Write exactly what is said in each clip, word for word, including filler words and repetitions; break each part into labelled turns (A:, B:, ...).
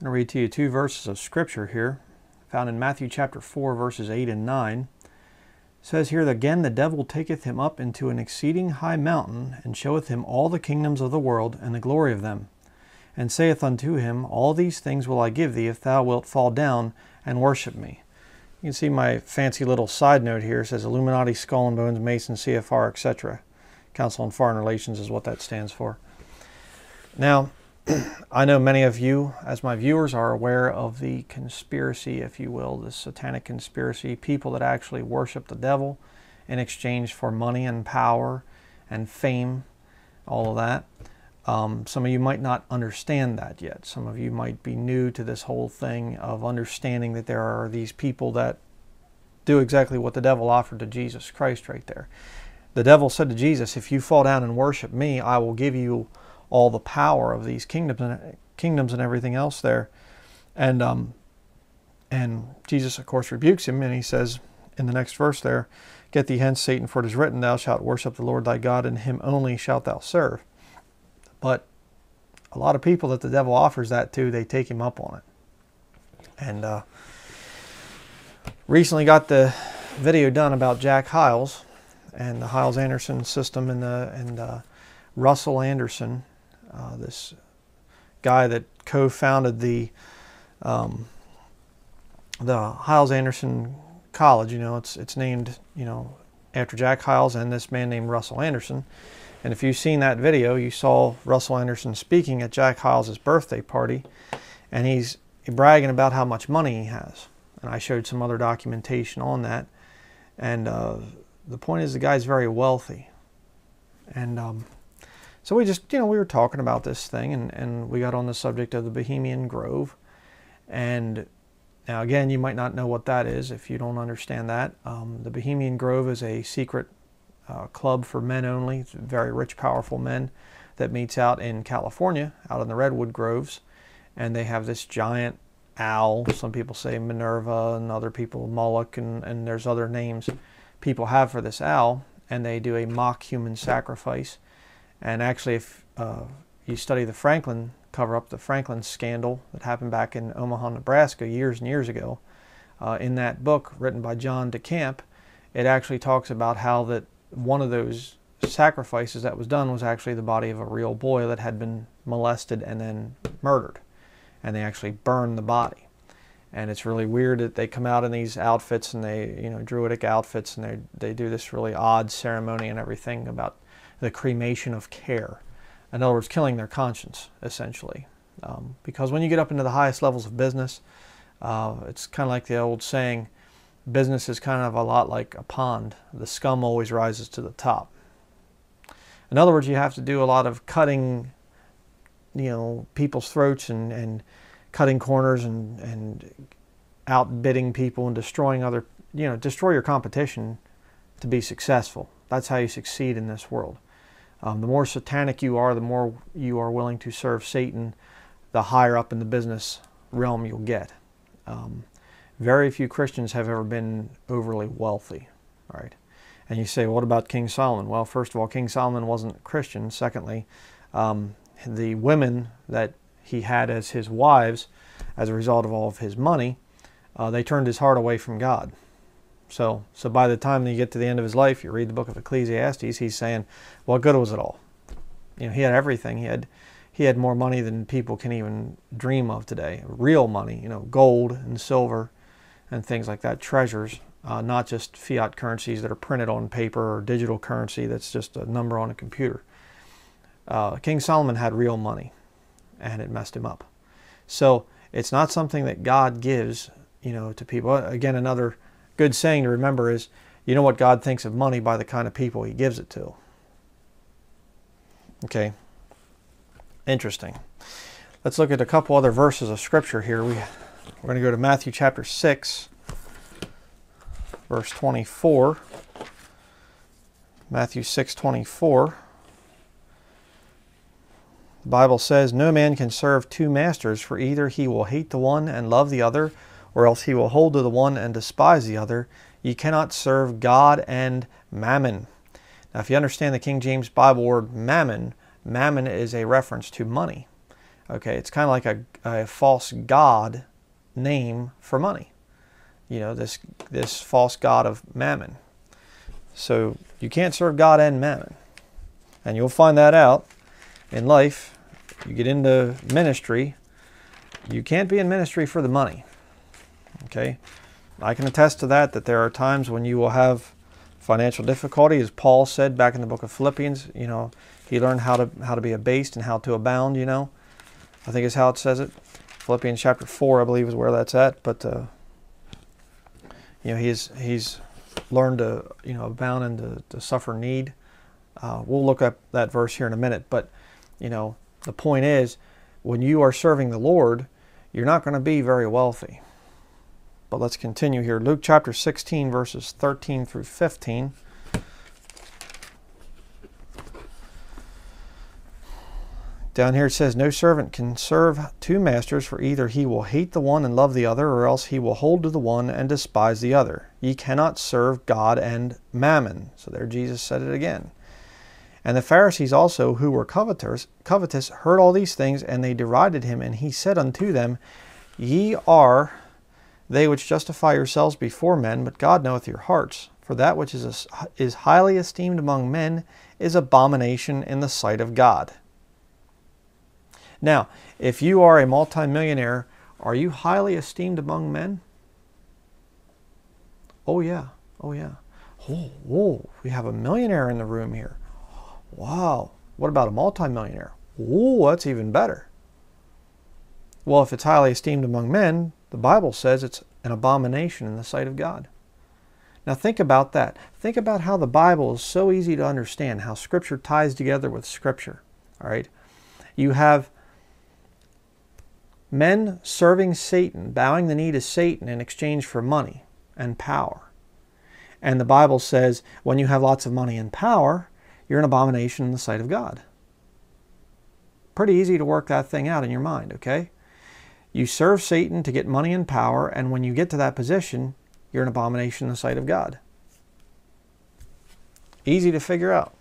A: I'm going to read to you two verses of Scripture here, found in Matthew chapter four, verses eight and nine. It says here, "Again the devil taketh him up into an exceeding high mountain, and showeth him all the kingdoms of the world, and the glory of them, and saith unto him, All these things will I give thee, if thou wilt fall down and worship me." You can see my fancy little side note here. It says Illuminati, Skull and Bones, Mason, C F R, et cetera. Council on Foreign Relations is what that stands for. Now, I know many of you, as my viewers, are aware of the conspiracy, if you will, the satanic conspiracy, people that actually worship the devil in exchange for money and power and fame, all of that. Um, some of you might not understand that yet. Some of you might be new to this whole thing of understanding that there are these people that do exactly what the devil offered to Jesus Christ right there. The devil said to Jesus, "If you fall down and worship me, I will give you all the power of these kingdoms and kingdoms and everything else there." And um, and Jesus, of course, rebukes him, and he says in the next verse there, "Get thee hence, Satan, for it is written, Thou shalt worship the Lord thy God, and him only shalt thou serve." But a lot of people that the devil offers that to, they take him up on it. And uh, recently got the video done about Jack Hyles and the Hyles-Anderson system, and the and uh, Russell Anderson, uh, this guy that co-founded the um, the Hyles-Anderson College. You know, it's it's named you know after Jack Hyles and this man named Russell Anderson. And if you've seen that video, you saw Russell Anderson speaking at Jack Hyles' birthday party, and he's bragging about how much money he has. And I showed some other documentation on that. And uh, the point is, the guy's very wealthy. And um, so we just, you know, we were talking about this thing, and, and we got on the subject of the Bohemian Grove. And now, again, you might not know what that is if you don't understand that. Um, the Bohemian Grove is a secret Uh, club for men only. It's very rich, powerful men that meets out in California, out in the redwood groves, and they have this giant owl. Some people say Minerva, and other people Moloch, and, and there's other names people have for this owl, and they do a mock human sacrifice. And actually, if uh, you study the Franklin, cover up the Franklin scandal that happened back in Omaha, Nebraska years and years ago, uh, in that book written by John DeCamp, it actually talks about how that one of those sacrifices that was done was actually the body of a real boy that had been molested and then murdered. And they actually burned the body. And it's really weird that they come out in these outfits, and they, you know, druidic outfits, and they, they do this really odd ceremony and everything about the cremation of care. In other words, killing their conscience, essentially. Um, because when you get up into the highest levels of business, uh, it's kind of like the old saying, business is kind of a lot like a pond. The scum always rises to the top. In other words, you have to do a lot of cutting, you know, people's throats, and, and cutting corners, and, and outbidding people, and destroying other, you know, destroy your competition to be successful. That's how you succeed in this world. Um, the more satanic you are, the more you are willing to serve Satan, the higher up in the business realm you'll get. Um, Very few Christians have ever been overly wealthy, all right? And you say, what about King Solomon? Well, first of all, King Solomon wasn't a Christian. Secondly, um, the women that he had as his wives, as a result of all of his money, uh, they turned his heart away from God. So, so by the time you get to the end of his life, you read the book of Ecclesiastes, he's saying, what good was it all? You know, he had everything. He had, he had more money than people can even dream of today. Real money, you know, gold and silver, and things like that, treasures, uh, not just fiat currencies that are printed on paper, or digital currency that's just a number on a computer. Uh, King Solomon had real money, and it messed him up. So it's not something that God gives, you know, to people. Again, another good saying to remember is, you know what God thinks of money by the kind of people he gives it to. Okay, interesting. Let's look at a couple other verses of Scripture here. We We're going to go to Matthew chapter six, verse twenty-four. Matthew six twenty-four. The Bible says, "No man can serve two masters, for either he will hate the one and love the other, or else he will hold to the one and despise the other. Ye cannot serve God and mammon." Now, if you understand the King James Bible word mammon, mammon is a reference to money. Okay, it's kind of like a, a false god name for money. You know, this this false god of mammon. So you can't serve God and mammon. And you'll find that out in life. You get into ministry, you can't be in ministry for the money. Okay? I can attest to that, that there are times when you will have financial difficulty, as Paul said back in the book of Philippians. You know, he learned how to how to be abased and how to abound, you know. I think is how it says it. Philippians chapter four, I believe, is where that's at. But, uh, you know, he's, he's learned to, you know, abound and to, to suffer need. Uh, we'll look up that verse here in a minute. But, you know, the point is, when you are serving the Lord, you're not going to be very wealthy. But let's continue here. Luke chapter sixteen, verses thirteen through fifteen. Down here it says, no servant can serve two masters, for either he will hate the one and love the other, or else he will hold to the one and despise the other. Ye cannot serve God and mammon. So there Jesus said it again. And the Pharisees also, who were covetous, covetous, heard all these things, and they derided him. And he said unto them, Ye are they which justify yourselves before men, but God knoweth your hearts. For that which is, is highly esteemed among men is abomination in the sight of God. Now, if you are a multimillionaire, are you highly esteemed among men? Oh yeah, oh yeah. Oh, whoa, we have a millionaire in the room here. Wow, what about a multimillionaire? Oh, that's even better. Well, if it's highly esteemed among men, the Bible says it's an abomination in the sight of God. Now think about that. Think about how the Bible is so easy to understand, how Scripture ties together with Scripture. All right, you have men serving Satan, bowing the knee to Satan in exchange for money and power. And the Bible says when you have lots of money and power, you're an abomination in the sight of God. Pretty easy to work that thing out in your mind, okay? You serve Satan to get money and power, and when you get to that position, you're an abomination in the sight of God. Easy to figure out.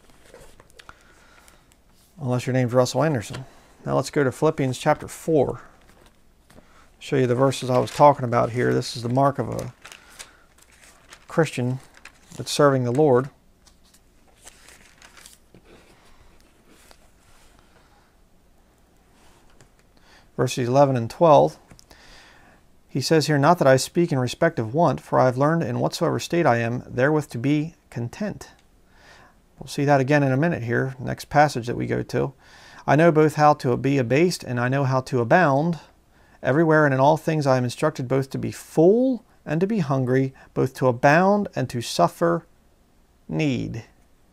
A: Unless your name's Russell Anderson. Now let's go to Philippians chapter four. Show you the verses I was talking about here. This is the mark of a Christian that's serving the Lord. Verses eleven and twelve. He says here, not that I speak in respect of want, for I have learned in whatsoever state I am, therewith to be content. We'll see that again in a minute here, next passage that we go to. I know both how to be abased, and I know how to abound. Everywhere and in all things I am instructed both to be full and to be hungry, both to abound and to suffer need.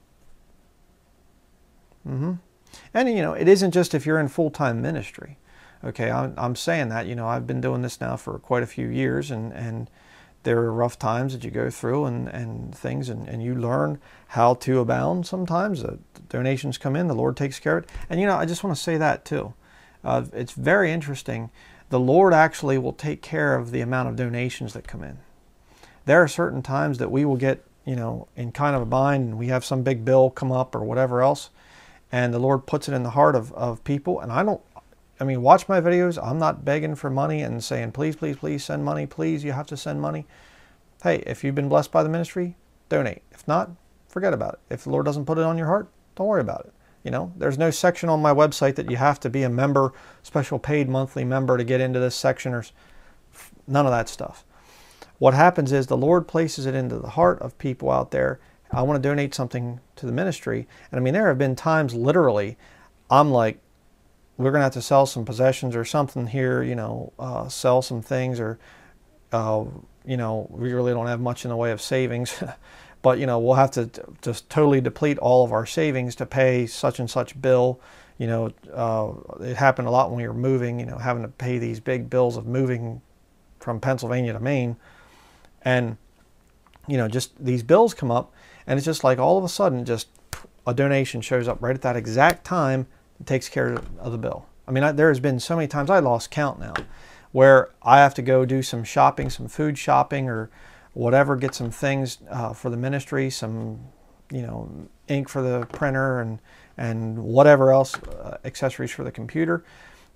A: Mm-hmm. And, you know, it isn't just if you're in full-time ministry. Okay, I'm, I'm saying that, you know, I've been doing this now for quite a few years, and, and there are rough times that you go through and, and things, and, and you learn how to abound sometimes. The donations come in, the Lord takes care of it. And, you know, I just want to say that too. Uh, it's very interesting. The Lord actually will take care of the amount of donations that come in. There are certain times that we will get, you know, in kind of a bind, and we have some big bill come up or whatever else, and the Lord puts it in the heart of, of people. And I don't, I mean, watch my videos. I'm not begging for money and saying, please, please, please send money. Please, you have to send money. Hey, if you've been blessed by the ministry, donate. If not, forget about it. If the Lord doesn't put it on your heart, don't worry about it. You know, there's no section on my website that you have to be a member, special paid monthly member to get into this section, or none of that stuff. What happens is the Lord places it into the heart of people out there. I want to donate something to the ministry. And I mean, there have been times literally, I'm like, we're going to have to sell some possessions or something here, you know, uh, sell some things, or, uh, you know, we really don't have much in the way of savings. But, you know, we'll have to just totally deplete all of our savings to pay such and such bill. You know, uh, it happened a lot when we were moving, you know, having to pay these big bills of moving from Pennsylvania to Maine. And, you know, just these bills come up, and it's just like all of a sudden just a donation shows up right at that exact time and takes care of the bill. I mean, I, there has been so many times, I lost count now, where I have to go do some shopping, some food shopping or whatever, get some things uh, for the ministry, some, you know, ink for the printer, and and whatever else, uh, accessories for the computer.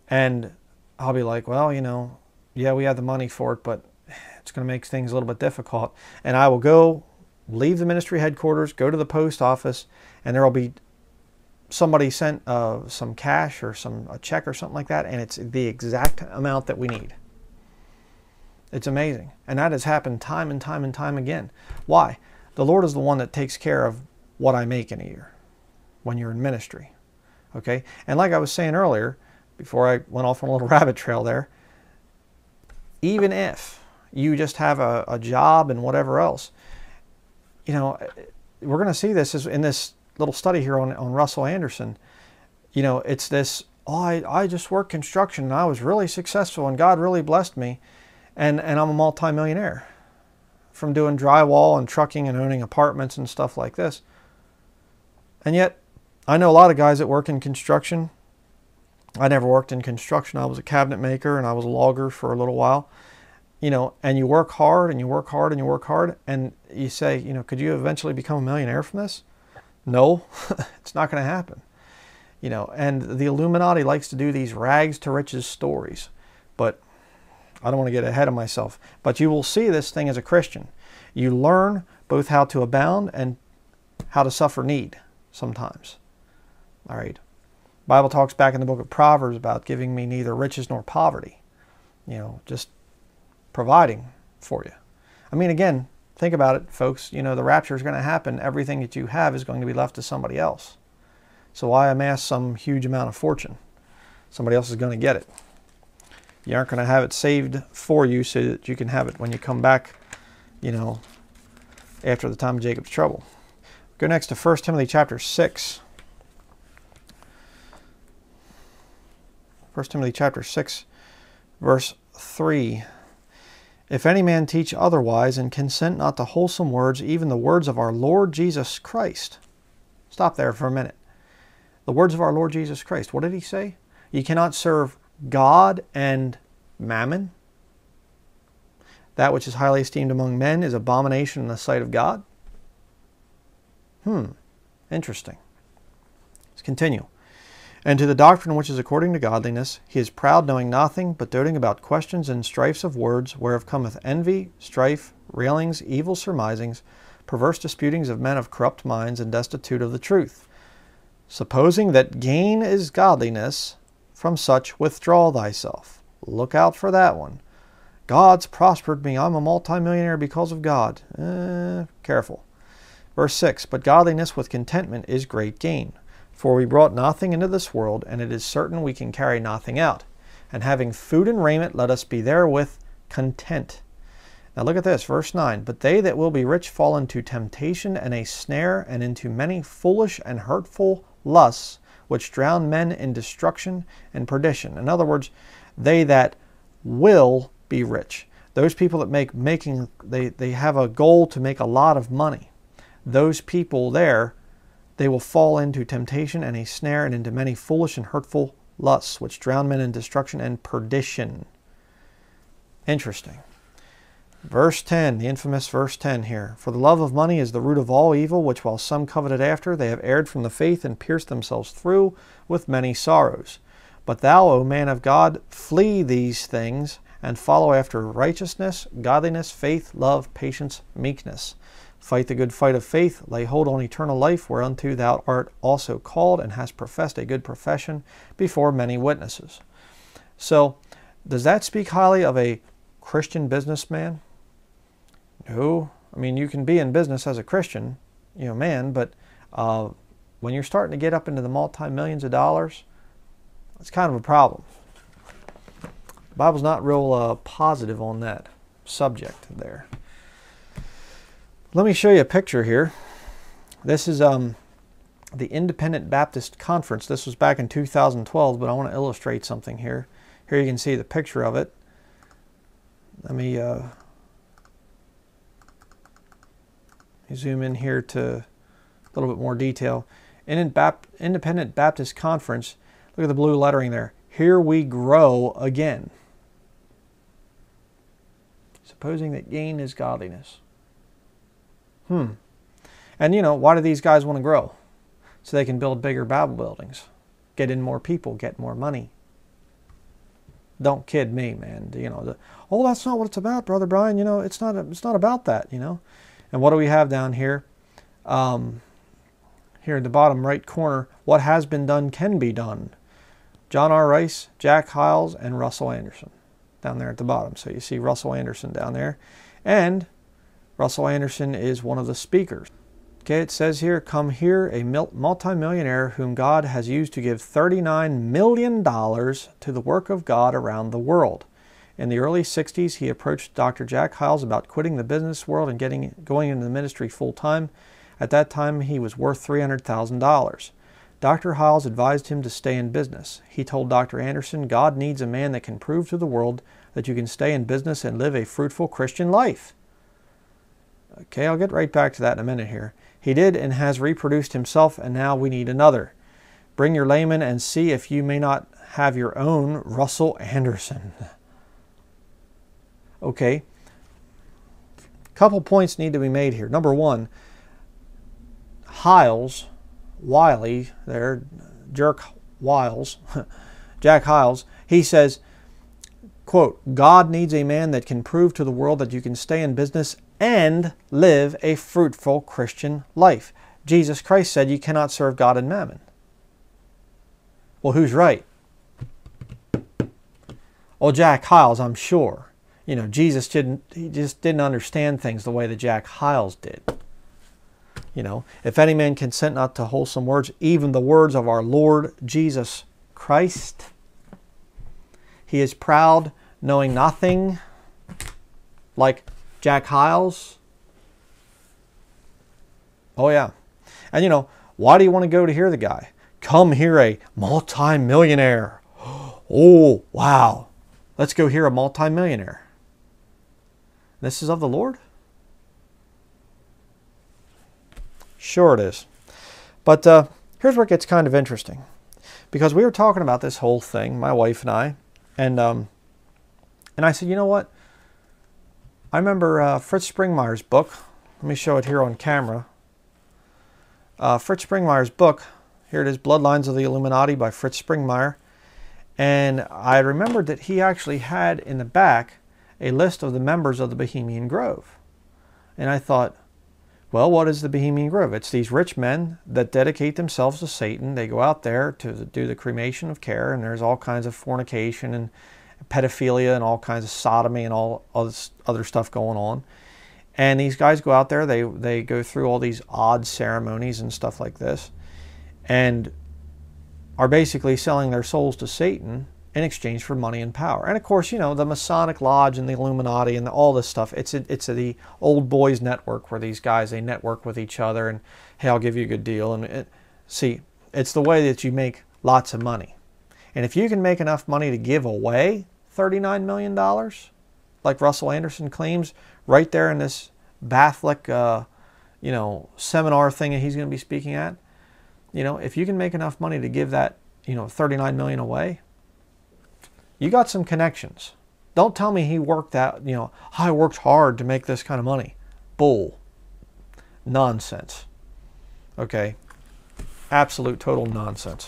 A: And I'll be like, well, you know, yeah, we have the money for it, but it's going to make things a little bit difficult. And I will go, leave the ministry headquarters, go to the post office, and there will be somebody sent uh, some cash or some a check or something like that, and it's the exact amount that we need. It's amazing. And that has happened time and time and time again. Why? The Lord is the one that takes care of what I make in a year when you're in ministry. Okay? And like I was saying earlier, before I went off on a little rabbit trail there, even if you just have a, a job and whatever else, you know, we're going to see this in this little study here on, on Russell Anderson. You know, it's this, oh, I, I just worked construction and I was really successful and God really blessed me, and, and I'm a multimillionaire from doing drywall and trucking and owning apartments and stuff like this. And yet, I know a lot of guys that work in construction. I never worked in construction. I was a cabinet maker and I was a logger for a little while. You know, and you work hard and you work hard and you work hard, and you say, you know, could you eventually become a millionaire from this? No, it's not going to happen. You know, and the Illuminati likes to do these rags to riches stories, but I don't want to get ahead of myself. But you will see this thing as a Christian. You learn both how to abound and how to suffer need sometimes. All right. Bible talks back in the book of Proverbs about giving me neither riches nor poverty. You know, just providing for you. I mean, again, think about it, folks. You know, the rapture is going to happen. Everything that you have is going to be left to somebody else. So why amass some huge amount of fortune? Somebody else is going to get it. You aren't going to have it saved for you so that you can have it when you come back, you know, after the time of Jacob's trouble. Go next to First Timothy chapter six. First Timothy chapter six, verse three. If any man teach otherwise and consent not to wholesome words, even the words of our Lord Jesus Christ. Stop there for a minute. The words of our Lord Jesus Christ. What did he say? You cannot serve God and mammon. That which is highly esteemed among men is abomination in the sight of God. Hmm. Interesting. Let's continue. And to the doctrine which is according to godliness, he is proud, knowing nothing, but doting about questions and strifes of words, whereof cometh envy, strife, railings, evil surmisings, perverse disputings of men of corrupt minds, and destitute of the truth. Supposing that gain is godliness, from such withdraw thyself. Look out for that one. God's prospered me. I'm a multimillionaire because of God. Eh, careful. Verse six, but godliness with contentment is great gain. For we brought nothing into this world, and it is certain we can carry nothing out. And having food and raiment, let us be therewith content. Now look at this, verse nine. But they that will be rich fall into temptation and a snare, and into many foolish and hurtful lusts, which drown men in destruction and perdition. In other words, they that will be rich. Those people that make making, they, they have a goal to make a lot of money. Those people there, they will fall into temptation and a snare, and into many foolish and hurtful lusts, which drown men in destruction and perdition. Interesting. Verse ten, the infamous verse ten here. For the love of money is the root of all evil, which while some coveted after, they have erred from the faith and pierced themselves through with many sorrows. But thou, O man of God, flee these things, and follow after righteousness, godliness, faith, love, patience, meekness. Fight the good fight of faith, lay hold on eternal life, whereunto thou art also called, and hast professed a good profession before many witnesses. So, does that speak highly of a Christian businessman? No. I mean, you can be in business as a Christian, you know, man, but uh, when you're starting to get up into the multi-millions of dollars, it's kind of a problem. The Bible's not real uh, positive on that subject there. Let me show you a picture here. This is um, the Independent Baptist Conference. This was back in two thousand twelve, but I want to illustrate something here. Here you can see the picture of it. Let me, uh, let me zoom in here to a little bit more detail. Independent Baptist Conference, look at the blue lettering there. Here we grow again. Supposing that gain is godliness. Hmm. And you know, why do these guys want to grow? So they can build bigger Bible buildings, get in more people, get more money. Don't kid me, man. You know, the, oh, that's not what it's about, Brother Brian. You know, it's not, it's not about that, you know. And what do we have down here? Um, here in the bottom right corner, what has been done can be done. John R. Rice, Jack Hyles, and Russell Anderson down there at the bottom. So you see Russell Anderson down there. And Russell Anderson is one of the speakers. Okay, it says here, come here, a multimillionaire whom God has used to give thirty-nine million dollars to the work of God around the world. In the early sixties, he approached Doctor Jack Hyles about quitting the business world and getting going into the ministry full-time. At that time, he was worth three hundred thousand dollars. Doctor Hyles advised him to stay in business. He told Doctor Anderson, God needs a man that can prove to the world that you can stay in business and live a fruitful Christian life. Okay, I'll get right back to that in a minute here. He did and has reproduced himself, and now we need another. Bring your layman and see if you may not have your own Russell Anderson. Okay, a couple points need to be made here. Number one, Hyles, Wiley, there, Jerk Wiles, Jack Hyles, he says, quote, God needs a man that can prove to the world that you can stay in business and live a fruitful Christian life. Jesus Christ said you cannot serve God and mammon. Well, who's right? Well, Jack Hyles, I'm sure. You know, Jesus didn't, he just didn't understand things the way that Jack Hyles did. You know, if any man consent not to wholesome words, even the words of our Lord Jesus Christ, he is proud, knowing nothing, like Jack Hyles. Oh yeah. And you know, why do you want to go to hear the guy? Come hear a multi-millionaire. Oh, wow. Let's go hear a multi-millionaire. This is of the Lord? Sure it is. But uh, here's where it gets kind of interesting. Because we were talking about this whole thing, my wife and I, and um, and I said, you know what? I remember uh, Fritz Springmeier's book. Let me show it here on camera. Uh, Fritz Springmeier's book. Here it is, Bloodlines of the Illuminati by Fritz Springmeier. And I remembered that he actually had in the back a list of the members of the Bohemian Grove. And I thought, well, what is the Bohemian Grove? It's these rich men that dedicate themselves to Satan. They go out there to do the cremation of care, and there's all kinds of fornication and pedophilia and all kinds of sodomy and all other stuff going on. And these guys go out there, they, they go through all these odd ceremonies and stuff like this, and are basically selling their souls to Satan in exchange for money and power. And of course, you know, the Masonic Lodge and the Illuminati and the, all this stuff, it's a, it's a, the old boys network where these guys, they network with each other and, hey, I'll give you a good deal. And it, see, it's the way that you make lots of money. And if you can make enough money to give away thirty-nine million dollars, like Russell Anderson claims, right there in this Catholic, uh, you know, seminar thing that he's going to be speaking at, you know, if you can make enough money to give that, you know, thirty-nine million dollars away, you got some connections. Don't tell me he worked that, you know, I worked hard to make this kind of money. Bull. Nonsense. Okay? Absolute total nonsense.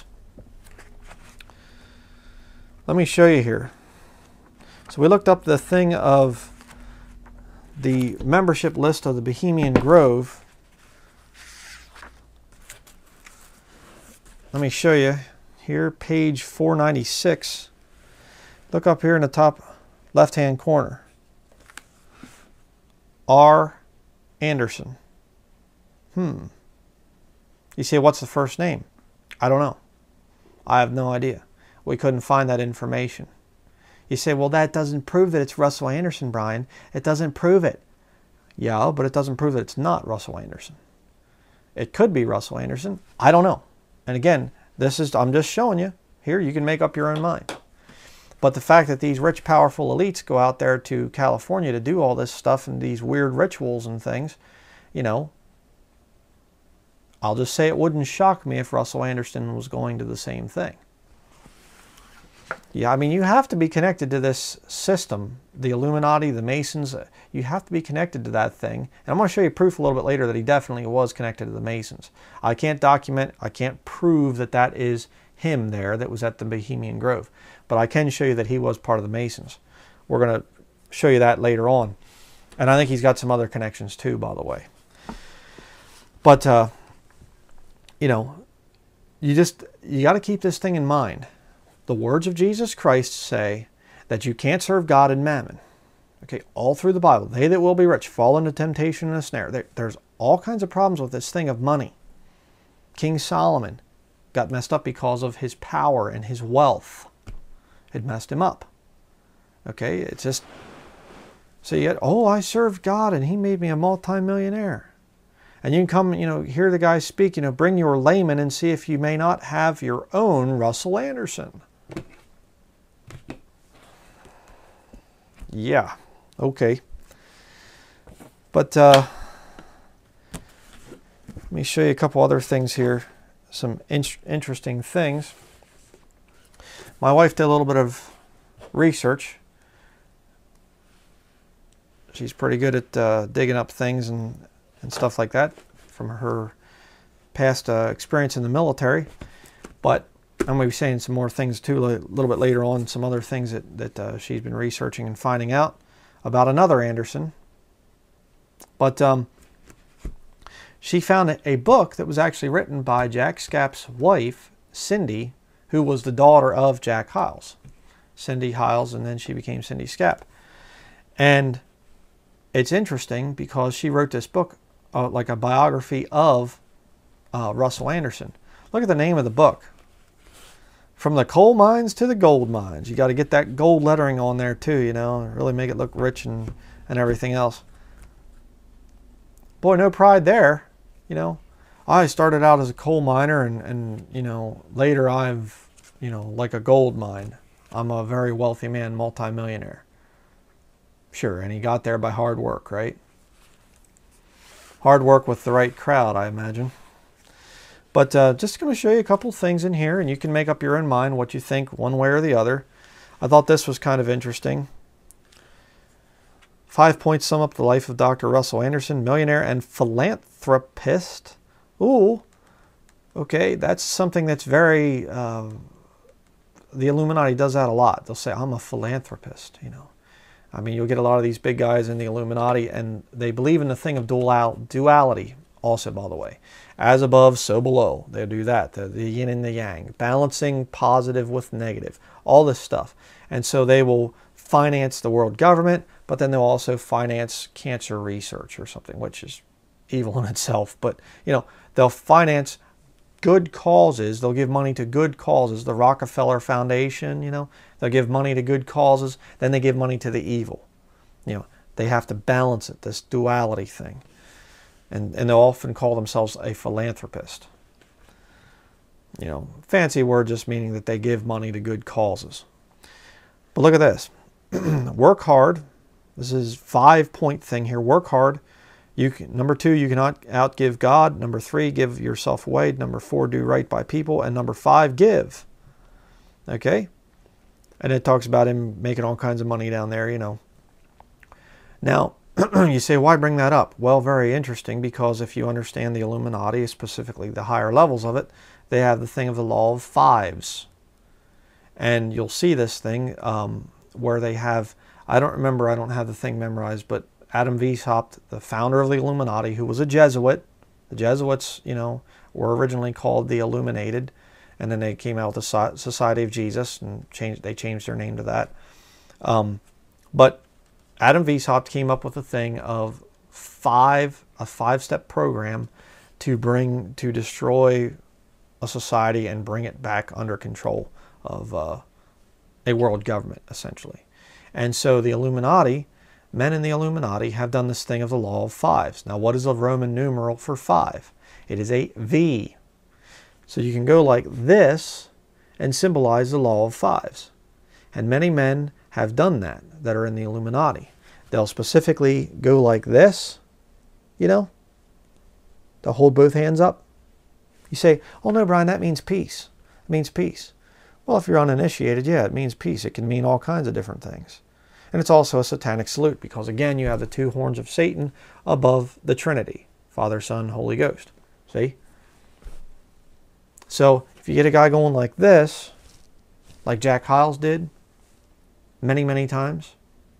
A: Let me show you here. So we looked up the thing of the membership list of the Bohemian Grove. Let me show you here, page four ninety-six. Look up here in the top left-hand corner. R. Anderson. Hmm. You say, what's the first name? I don't know. I have no idea. We couldn't find that information. You say, well, that doesn't prove that it's Russell Anderson, Brian. It doesn't prove it. Yeah, but it doesn't prove that it's not Russell Anderson. It could be Russell Anderson. I don't know. And again, this is, I'm just showing you. Here, you can make up your own mind. But the fact that these rich, powerful elites go out there to California to do all this stuff and these weird rituals and things, you know, I'll just say it wouldn't shock me if Russell Anderson was going to the same thing. Yeah, I mean, you have to be connected to this system, the Illuminati, the Masons. You have to be connected to that thing. And I'm going to show you proof a little bit later that he definitely was connected to the Masons. I can't document, I can't prove that that is him there that was at the Bohemian Grove. but I can show you that he was part of the Masons. We're going to show you that later on. And I think he's got some other connections too, by the way. But, uh, you know, you just, you got to keep this thing in mind. The words of Jesus Christ say that you can't serve God and mammon. Okay, all through the Bible. They that will be rich fall into temptation and a snare. There, there's all kinds of problems with this thing of money. King Solomon got messed up because of his power and his wealth. It messed him up. Okay, it's just, so you get, oh, I served God and he made me a multimillionaire. And you can come, you know, hear the guy speak, you know, bring your layman and see if you may not have your own Russell Anderson. Yeah, okay. But uh, let me show you a couple other things here, some in interesting things. My wife did a little bit of research. She's pretty good at uh, digging up things and, and stuff like that from her past uh, experience in the military. But I'm going to be saying some more things too a little bit later on, some other things that, that uh, she's been researching and finding out about another Anderson. But um, she found a book that was actually written by Jack Scapp's wife, Cindy, who was the daughter of Jack Hyles. Cindy Hyles, and then she became Cindy Scapp. And it's interesting because she wrote this book, uh, like a biography of uh, Russell Anderson. Look at the name of the book. From the coal mines to the gold mines. You got to get that gold lettering on there too, you know, really make it look rich and, and everything else. Boy, no pride there, you know. I started out as a coal miner and, and, you know, later I've, you know, like a gold mine. I'm a very wealthy man, multimillionaire. Sure, and he got there by hard work, right? Hard work with the right crowd, I imagine. But uh, just going to show you a couple things in here, and you can make up your own mind what you think one way or the other. I thought this was kind of interesting. Five points sum up the life of Doctor Russell Anderson, millionaire and philanthropist. Ooh, okay, that's something that's very, uh, the Illuminati does that a lot. They'll say, I'm a philanthropist, you know. I mean, you'll get a lot of these big guys in the Illuminati, and they believe in the thing of dual duality also, by the way. As above, so below. They'll do that, the, the yin and the yang, balancing positive with negative, all this stuff. And so they will finance the world government, but then they'll also finance cancer research or something, which is evil in itself. But, you know, they'll finance good causes. They'll give money to good causes. The Rockefeller Foundation, you know, they'll give money to good causes. Then they give money to the evil. You know, they have to balance it, this duality thing. And, and they'll often call themselves a philanthropist. You know, fancy word just meaning that they give money to good causes. But look at this. Work hard. This is five point thing here. Work hard. You can, number two, you cannot outgive God. Number three, give yourself away. Number four, do right by people. And number five, give. Okay? And it talks about him making all kinds of money down there, you know. Now, you say, why bring that up? Well, very interesting, because if you understand the Illuminati, specifically the higher levels of it, they have the thing of the law of fives. And you'll see this thing um, where they have, I don't remember, I don't have the thing memorized, but Adam Weishaupt, the founder of the Illuminati, who was a Jesuit. The Jesuits, you know, were originally called the Illuminated, and then they came out with the Society of Jesus, and changed, they changed their name to that. Um, but Adam Weishaupt came up with a thing of five, a five-step program to bring, to destroy a society and bring it back under control of uh, a world government, essentially. And so the Illuminati, men in the Illuminati, have done this thing of the law of fives. Now, what is a Roman numeral for five? It is a V. So you can go like this and symbolize the law of fives. And many men have done that, that are in the Illuminati. They'll specifically go like this, you know. They'll hold both hands up. You say, oh no, Brian, that means peace. It means peace. Well, if you're uninitiated, yeah, it means peace. It can mean all kinds of different things. And it's also a satanic salute because, again, you have the two horns of Satan above the Trinity. Father, Son, Holy Ghost. See? So if you get a guy going like this, like Jack Hyles did many, many times?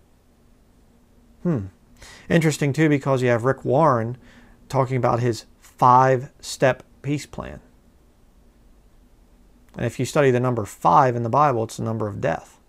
A: Hmm. Interesting, too, because you have Rick Warren talking about his five-step peace plan. And if you study the number five in the Bible, it's the number of death.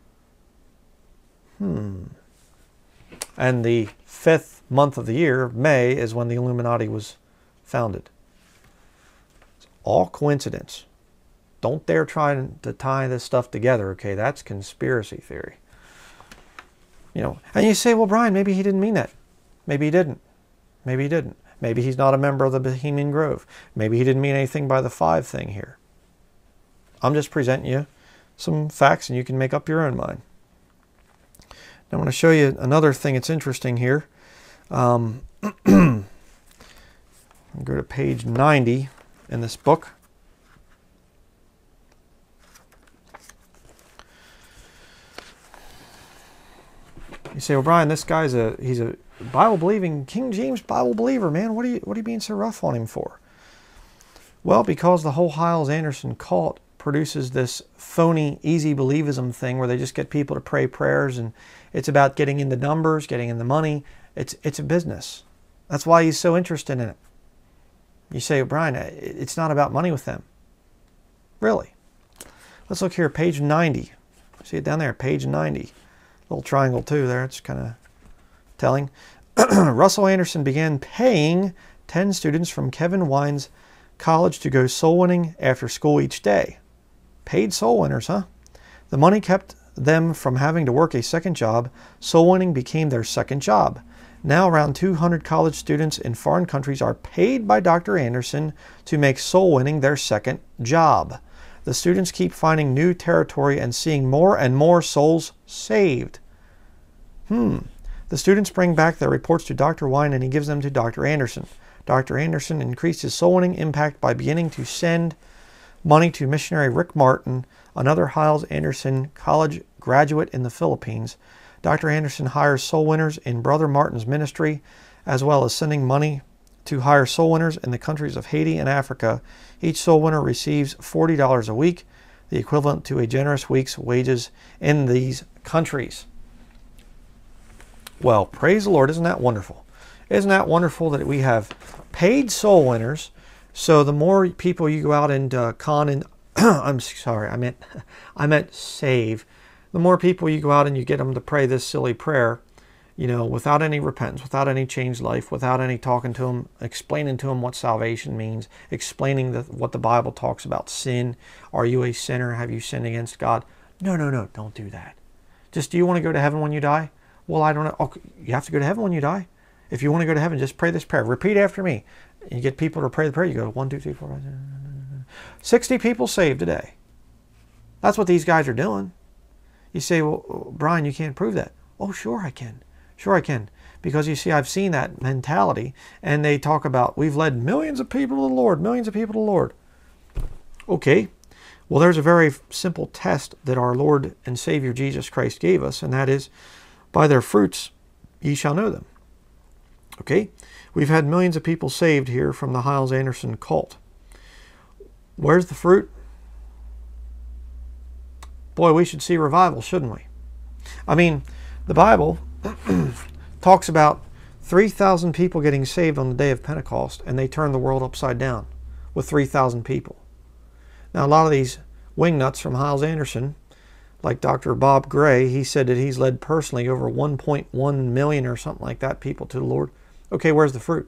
A: Hmm. And the fifth month of the year, May, is when the Illuminati was founded. It's all coincidence. Don't dare try to tie this stuff together, okay? That's conspiracy theory. You know, and you say, well, Brian, maybe he didn't mean that. Maybe he didn't. Maybe he didn't. Maybe he's not a member of the Bohemian Grove. Maybe he didn't mean anything by the five thing here. I'm just presenting you some facts and you can make up your own mind. Now, I want to show you another thing that's interesting here. Um, I'll go to page ninety in this book. You say, well, Brian, this guy's a he's a Bible-believing, King James Bible believer, man. What are you what are you being so rough on him for? Well, because the whole Hyles-Anderson cult produces this phony, easy believism thing where they just get people to pray prayers, and it's about getting in the numbers, getting in the money. It's it's a business. That's why he's so interested in it. You say, well, Brian, it's not about money with them. Really? Let's look here, page ninety. See it down there, page ninety. Little triangle too there. It's kind of telling. Russell Anderson began paying ten students from Kevin Wine's college to go soul winning after school each day. Paid soul winners, huh? The money kept them from having to work a second job. Soul winning became their second job. Now around two hundred college students in foreign countries are paid by Doctor Anderson to make soul winning their second job. The students keep finding new territory and seeing more and more souls saved. Hmm. The students bring back their reports to Doctor Wine and he gives them to Doctor Anderson. Doctor Anderson increased his soul winning impact by beginning to send money to missionary Rick Martin, another Hyles-Anderson college graduate in the Philippines. Doctor Anderson hires soul winners in Brother Martin's ministry, as well as sending money to hire soul winners in the countries of Haiti and Africa. Each soul winner receives forty dollars a week, the equivalent to a generous week's wages in these countries. Well, praise the Lord. Isn't that wonderful? Isn't that wonderful that we have paid soul winners? So the more people you go out and uh, con and I'm sorry, I meant I meant save. The more people you go out and you get them to pray this silly prayer, you know, without any repentance, without any changed life, without any talking to them, explaining to them what salvation means, explaining the, what the Bible talks about sin. Are you a sinner? Have you sinned against God? No, no, no, don't do that. Just, do you want to go to heaven when you die? Well, I don't know. Oh, you have to go to heaven when you die. If you want to go to heaven, just pray this prayer. Repeat after me. And you get people to pray the prayer. You go one, two, three, four, five, six, sixty people saved today. That's what these guys are doing. You say, well, Brian, you can't prove that. Oh, sure I can. Sure I can. Because you see, I've seen that mentality. And they talk about, we've led millions of people to the Lord. Millions of people to the Lord. Okay. Well, there's a very simple test that our Lord and Savior Jesus Christ gave us. And that is, by their fruits ye shall know them. Okay? We've had millions of people saved here from the Hyles-Anderson cult. Where's the fruit? Boy, we should see revival, shouldn't we? I mean, the Bible talks about three thousand people getting saved on the day of Pentecost, and they turned the world upside down with three thousand people. Now, a lot of these wingnuts from Hyles-Anderson, like Doctor Bob Gray, he said that he's led personally over one point one million or something like that people to the Lord. Okay, where's the fruit?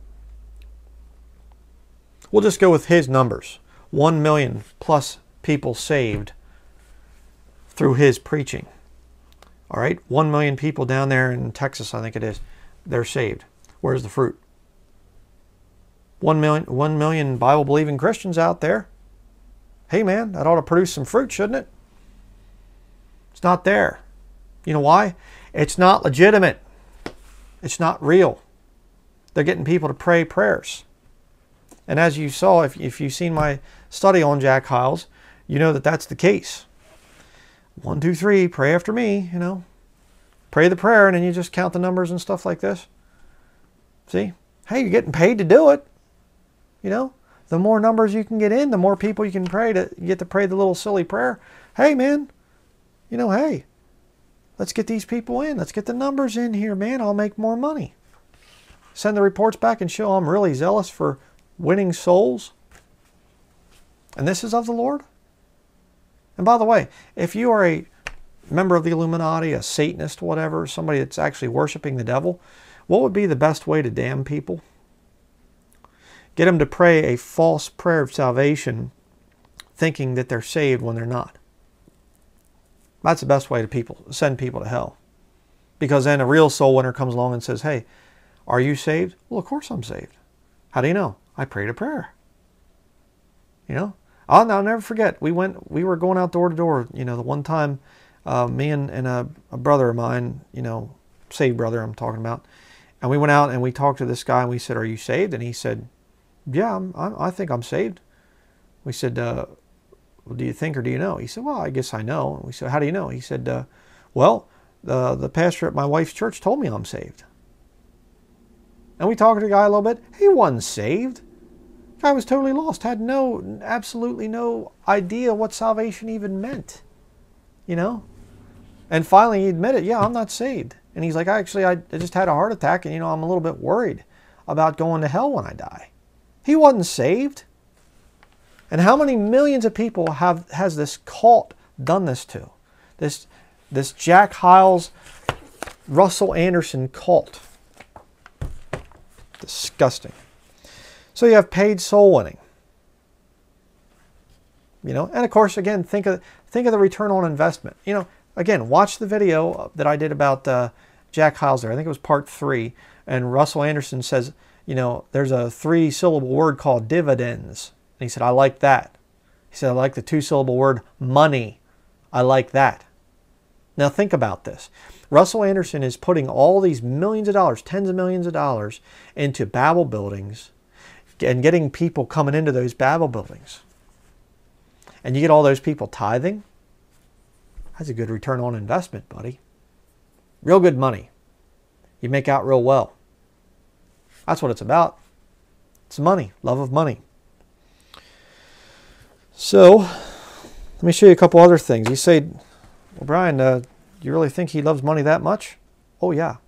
A: We'll just go with his numbers. one million plus people saved through his preaching. All right, one million people down there in Texas, I think it is, they're saved. Where's the fruit? One million, one million Bible-believing Christians out there. Hey, man, that ought to produce some fruit, shouldn't it? It's not there. You know why? It's not legitimate. It's not real. They're getting people to pray prayers. And as you saw, if, if you've seen my study on Jack Hyles, you know that that's the case. One, two, three, pray after me, you know. Pray the prayer, and then you just count the numbers and stuff like this. See? Hey, you're getting paid to do it. You know? The more numbers you can get in, the more people you can pray to you get to pray the little silly prayer. Hey, man, you know, hey, let's get these people in. Let's get the numbers in here, man. I'll make more money. Send the reports back and show I'm really zealous for winning souls. And this is of the Lord. And by the way, if you are a member of the Illuminati, a Satanist, whatever, somebody that's actually worshiping the devil, what would be the best way to damn people? Get them to pray a false prayer of salvation, thinking that they're saved when they're not. That's the best way to people send people to hell. Because then a real soul winner comes along and says, hey, are you saved? Well, of course I'm saved. How do you know? I prayed a prayer. You know? I'll, I'll never forget. We went. We were going out door to door. You know, the one time, uh, me and, and a, a brother of mine, you know, saved brother I'm talking about, and we went out and we talked to this guy and we said, are you saved? And he said, yeah, I'm, I, I think I'm saved. We said, uh, well, do you think or do you know? He said, well, I guess I know. And we said, how do you know? He said, uh, well, the, the pastor at my wife's church told me I'm saved. And we talked to the guy a little bit. He wasn't saved. The guy was totally lost. Had no, absolutely no idea what salvation even meant. You know? And finally he admitted, yeah, I'm not saved. And he's like, actually, I just had a heart attack and, you know, I'm a little bit worried about going to hell when I die. He wasn't saved. And how many millions of people have has this cult done this to? This, this Jack Hyles, Russell Anderson cult. Disgusting. So you have paid soul winning. You know, and of course, again, think of think of the return on investment. You know, again, watch the video that I did about uh, Jack Hyles there. I think it was part three. And Russell Anderson says, you know, there's a three-syllable word called dividends. And he said, I like that. He said, I like the two-syllable word money. I like that. Now think about this. Russell Anderson is putting all these millions of dollars, tens of millions of dollars into Babel buildings and getting people coming into those Babel buildings. And you get all those people tithing. That's a good return on investment, buddy. Real good money. You make out real well. That's what it's about. It's money, love of money. So, let me show you a couple other things. You say, well, Brian, uh, do you really think he loves money that much? Oh, yeah.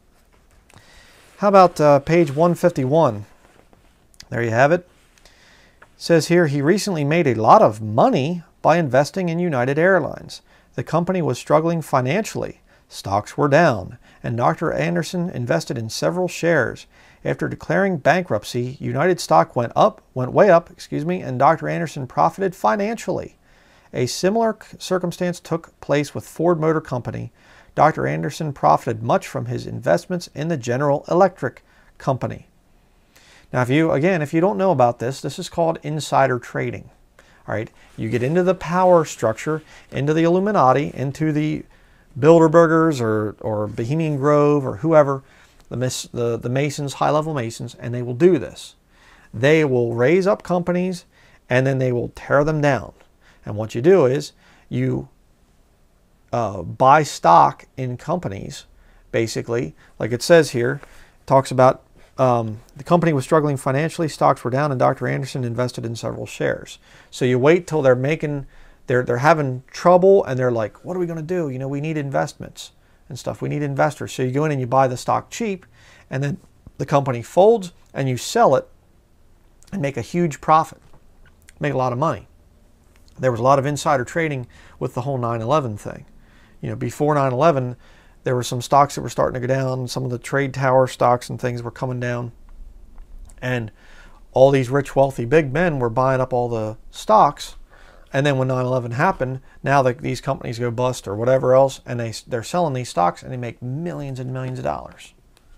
A: How about uh, page one fifty-one? There you have it. It says here, he recently made a lot of money by investing in United Airlines. The company was struggling financially. Stocks were down, and Doctor Anderson invested in several shares. After declaring bankruptcy, United stock went up, went way up, excuse me, and Doctor Anderson profited financially. A similar circumstance took place with Ford Motor Company. Doctor Anderson profited much from his investments in the General Electric Company. Now, if you, again, if you don't know about this, this is called insider trading. All right, you get into the power structure, into the Illuminati, into the Bilderbergers or, or Bohemian Grove or whoever, the, the, the Masons, high-level Masons, and they will do this. They will raise up companies and then they will tear them down. And what you do is you uh, buy stock in companies, basically, like it says here, it talks about um, the company was struggling financially, stocks were down, and Doctor Anderson invested in several shares. So you wait till they're making, they're, they're having trouble and they're like, what are we going to do? You know, we need investments and stuff. We need investors. So you go in and you buy the stock cheap, and then the company folds and you sell it and make a huge profit, make a lot of money. There was a lot of insider trading with the whole nine eleven thing. You know, before nine eleven, there were some stocks that were starting to go down. Some of the trade tower stocks and things were coming down. And all these rich, wealthy, big men were buying up all the stocks. And then when nine eleven happened, now the, these companies go bust or whatever else, and they, they're selling these stocks and they make millions and millions of dollars.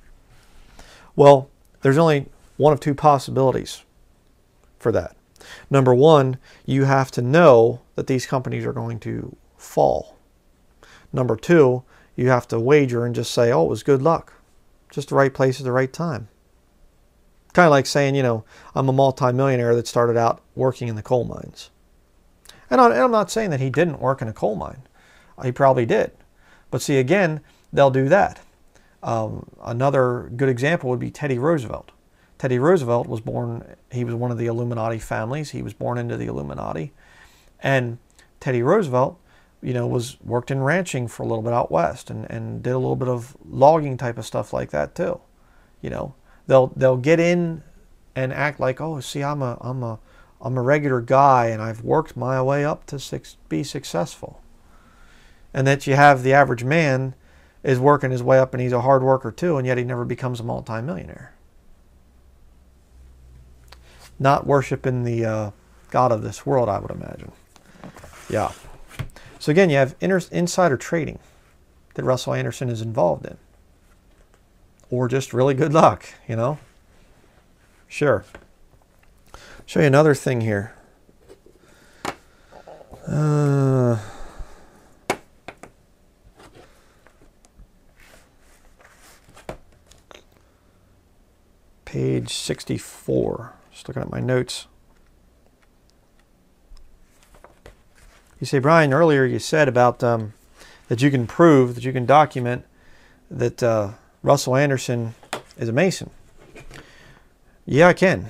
A: Well, there's only one of two possibilities for that. Number one, you have to know that these companies are going to fall. Number two, you have to wager and just say, oh, it was good luck. Just the right place at the right time. Kind of like saying, you know, I'm a multimillionaire that started out working in the coal mines. And I'm not saying that he didn't work in a coal mine. He probably did. But see, again, they'll do that. Um, another good example would be Teddy Roosevelt. Teddy Roosevelt was born, he was one of the Illuminati families. He was born into the Illuminati. And Teddy Roosevelt you know, was worked in ranching for a little bit out west, and, and did a little bit of logging type of stuff like that too. You know, they'll they'll get in and act like, oh, see, I'm a I'm a I'm a regular guy, and I've worked my way up to six, be successful. And that you have the average man is working his way up, and he's a hard worker too, and yet he never becomes a multimillionaire. Not worshiping the uh, God of this world, I would imagine. Yeah. So again, you have inter insider trading that Russell Anderson is involved in. Or just really good luck, you know? Sure. Show you another thing here. Uh, page sixty-four. Just looking at my notes. You say, Brian, earlier you said about um, that you can prove, that you can document that uh, Russell Anderson is a Mason. Yeah, I can.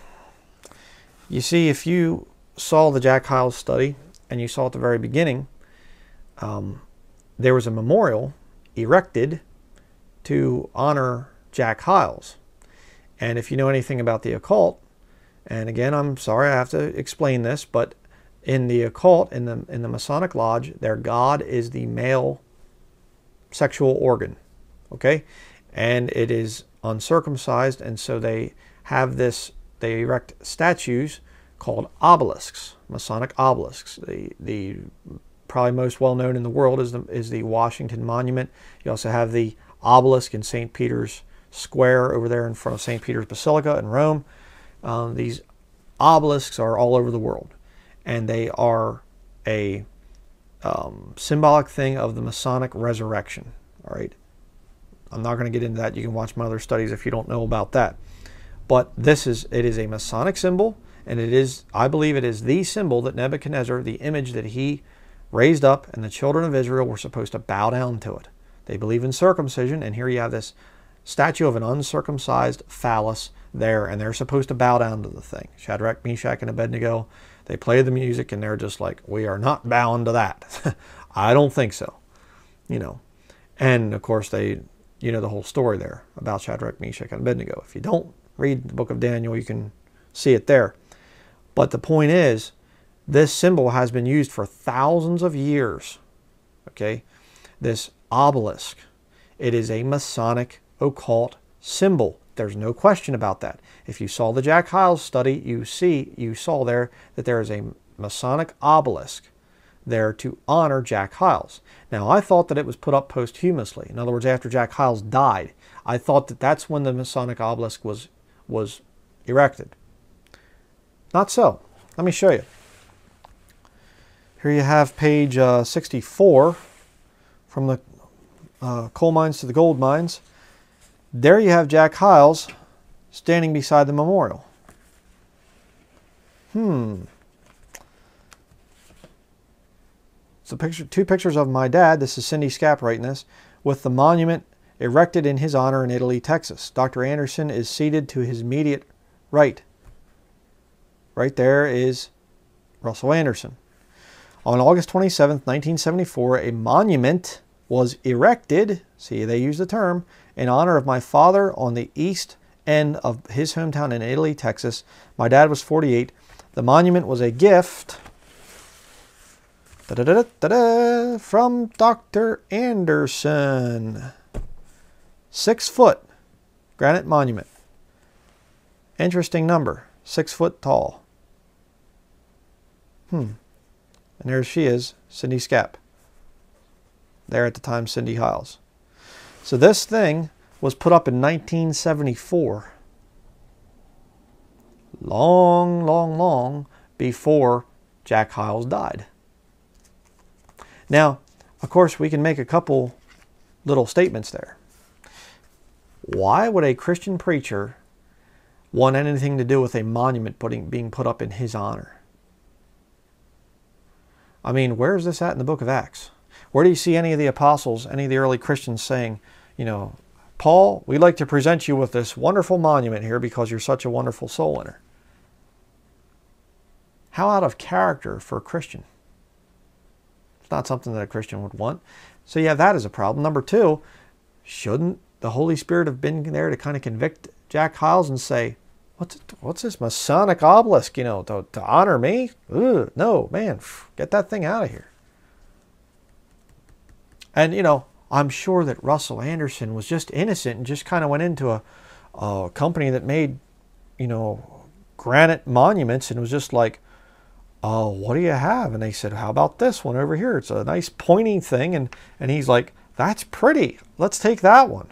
A: You see, if you saw the Jack Hyles study, and you saw at the very beginning, um, there was a memorial erected to honor Jack Hyles. And if you know anything about the occult, and again, I'm sorry I have to explain this, but in the occult, in the, in the Masonic Lodge, their god is the male sexual organ, okay? And it is uncircumcised, and so they have this, they erect statues called obelisks, Masonic obelisks. The, the probably most well known in the world is the, is the Washington Monument. You also have the obelisk in Saint Peter's Square over there in front of Saint Peter's Basilica in Rome. Um, these obelisks are all over the world, and they are a um, symbolic thing of the Masonic resurrection. All right, I'm not going to get into that. You can watch my other studies if you don't know about that. But this is, it is a Masonic symbol, and it is, I believe it is the symbol that Nebuchadnezzar, the image that he raised up, and the children of Israel were supposed to bow down to it. They believe in circumcision, and here you have this statue of an uncircumcised phallus there, and they're supposed to bow down to the thing. Shadrach, Meshach, and Abednego, they play the music, and they're just like, we are not bowing to that. I don't think so. You know, and of course they, you know the whole story there about Shadrach, Meshach, and Abednego. If you don't read the book of Daniel, you can see it there. But the point is, this symbol has been used for thousands of years. Okay, this obelisk, it is a Masonic occult symbol. There's no question about that. If you saw the Jack Hyles study, you see, you saw there that there is a Masonic obelisk there to honor Jack Hyles. Now, I thought that it was put up posthumously. In other words, after Jack Hyles died. I thought that that's when the Masonic obelisk was, was erected. Not so. Let me show you. Here you have page uh, sixty-four, from the uh, coal mines to the gold mines. There you have Jack Hyles standing beside the memorial. Hmm. So picture, two pictures of my dad, this is Cindy Scapp writing this, with the monument erected in his honor in Italy, Texas. Doctor Anderson is seated to his immediate right. Right there is Russell Anderson. On August twenty-seventh, nineteen seventy-four, a monument was erected, see they use the term, in honor of my father on the east end of his hometown in Italy, Texas. My dad was forty-eight. The monument was a gift da -da -da -da -da, from Doctor Anderson. Six foot granite monument. Interesting number. Six foot tall. Hmm. And there she is, Cindy Scapp. There at the time, Cindy Hyles. So this thing was put up in nineteen seventy-four. Long, long, long before Jack Hyles died. Now, of course, we can make a couple little statements there. Why would a Christian preacher want anything to do with a monument putting, being put up in his honor? I mean, where is this at in the book of Acts? Where do you see any of the apostles, any of the early Christians saying, you know, Paul, we'd like to present you with this wonderful monument here because you're such a wonderful soul winner? How out of character for a Christian. It's not something that a Christian would want. So you have that as a problem. Number two, shouldn't the Holy Spirit have been there to kind of convict Jack Hyles and say, what's, it, what's this Masonic obelisk, you know, to, to honor me? Ugh, no, man, get that thing out of here. And, you know, I'm sure that Russell Anderson was just innocent and just kind of went into a, a company that made, you know, granite monuments and was just like, oh, what do you have? And they said, how about this one over here? It's a nice pointing thing. And, and he's like, that's pretty. Let's take that one.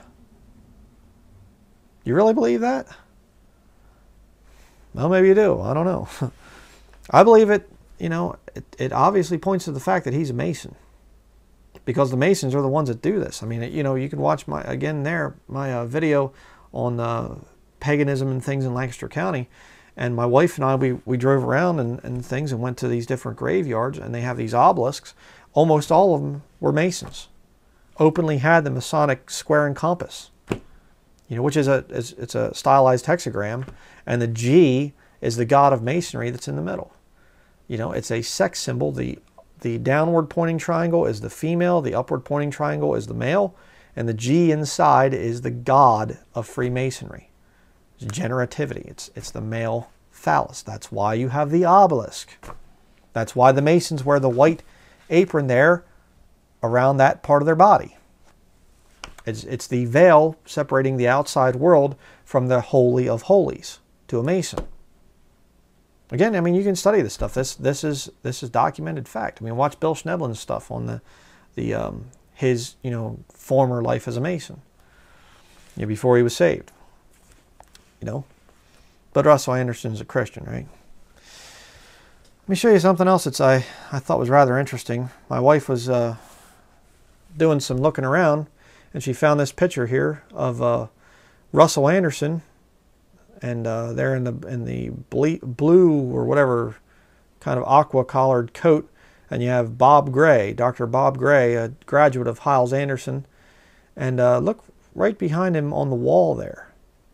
A: You really believe that? Well, maybe you do. I don't know. I believe it, you know, it, it obviously points to the fact that he's a Mason. Because the Masons are the ones that do this. I mean, you know, you can watch my, again there, my uh, video on uh, paganism and things in Lancaster County. And my wife and I, we, we drove around and, and things and went to these different graveyards, and they have these obelisks. Almost all of them were Masons. Openly had the Masonic square and compass, you know, which is a, is, it's a stylized hexagram, and the G is the god of Masonry that's in the middle. You know, it's a sex symbol. The, the downward pointing triangle is the female, the upward pointing triangle is the male, and the G inside is the god of Freemasonry. Generativity. It's, it's the male phallus. That's why you have the obelisk. That's why the Masons wear the white apron there around that part of their body. It's, it's the veil separating the outside world from the Holy of Holies to a Mason. Again, I mean, you can study this stuff. This, this, is, this is documented fact. I mean, watch Bill Schneblin's stuff on the, the, um, his you know, former life as a Mason, you know, before he was saved. You know, but Russell Anderson's a Christian, right? Let me show you something else that I, I thought was rather interesting. My wife was uh, doing some looking around, and she found this picture here of uh, Russell Anderson, and uh, there in the in the ble blue or whatever kind of aqua collared coat, and you have Bob Gray, Doctor Bob Gray, a graduate of Hyles Anderson, and uh, look right behind him on the wall there.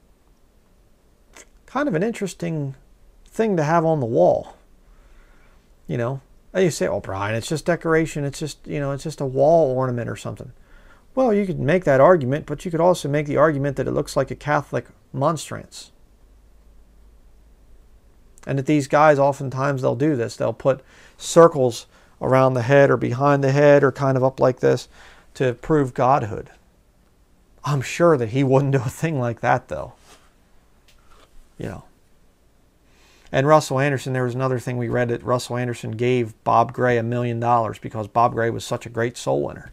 A: Kind of an interesting thing to have on the wall. You know, and you say, oh, Brian, it's just decoration. It's just, you know, it's just a wall ornament or something. Well, you could make that argument, but you could also make the argument that it looks like a Catholic monstrance. And that these guys, oftentimes, they'll do this. They'll put circles around the head or behind the head or kind of up like this to prove godhood. I'm sure that he wouldn't do a thing like that, though. You know. And Russell Anderson, there was another thing we read that Russell Anderson gave Bob Gray a million dollars because Bob Gray was such a great soul winner.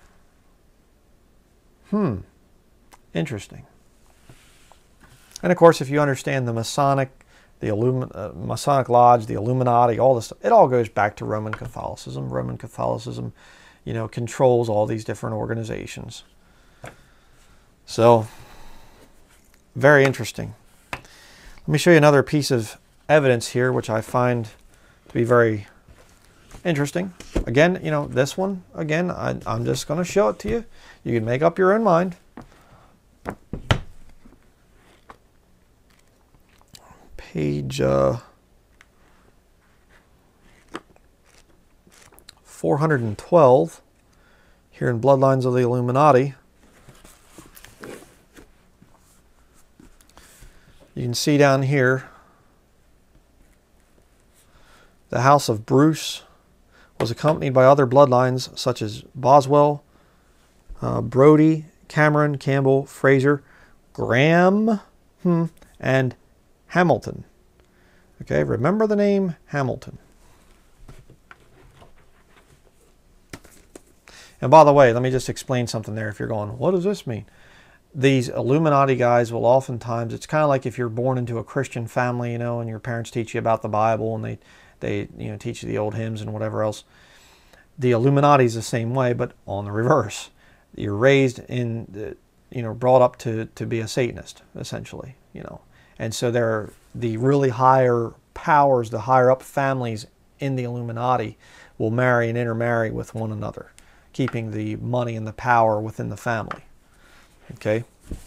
A: Hmm. Interesting. And of course, if you understand the Masonic, the Illumi uh, Masonic Lodge, the Illuminati, all this stuff, it all goes back to Roman Catholicism. Roman Catholicism, you know, controls all these different organizations. So, very interesting. Let me show you another piece of evidence here, which I find to be very interesting. Again, you know, this one, again, I, I'm just going to show it to you. You can make up your own mind. Page uh, four hundred twelve, here in Bloodlines of the Illuminati. You can see down here, the house of Bruce was accompanied by other bloodlines such as Boswell, uh, Brody, Cameron, Campbell, Fraser, Graham, hmm, and Hamilton. Okay, remember the name Hamilton. And by the way, let me just explain something there if you're going, what does this mean? These Illuminati guys will oftentimes, it's kind of like if you're born into a Christian family, you know, and your parents teach you about the Bible and they, they you know, teach you the old hymns and whatever else. The Illuminati is the same way, but on the reverse. You're raised in, the, you know, brought up to, to be a Satanist, essentially, you know. And so they're the really higher powers, the higher up families in the Illuminati will marry and intermarry with one another, keeping the money and the power within the family. Okay,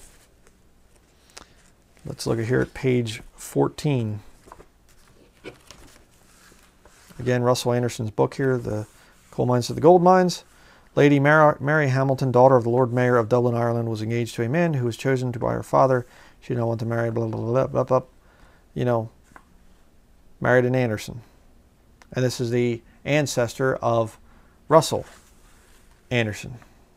A: let's look at here at page fourteen. Again, Russell Anderson's book here, the Coal mines to the gold mines. Lady Mar Mary Hamilton, daughter of the Lord Mayor of Dublin, Ireland, was engaged to a man who was chosen to by her father. She did not want to marry, blah, blah, blah, blah, blah, blah. You know, married an Anderson. And this is the ancestor of Russell Anderson.